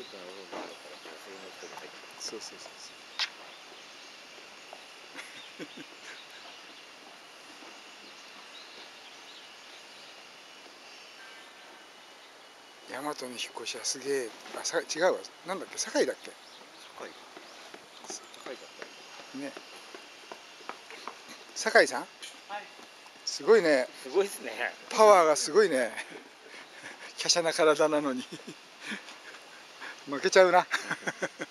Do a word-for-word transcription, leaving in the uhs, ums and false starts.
ープの部分があるから女性の人が入ってる。 そうそうそうそう。大和の引っ越しはすげえ。あ、さ違うわ。なんだっけ、堺だっけ。 堺堺だったね。堺さん。 はい。 すごいね。 すごいですね。 パワーがすごいね。華奢な体なのに負けちゃうな。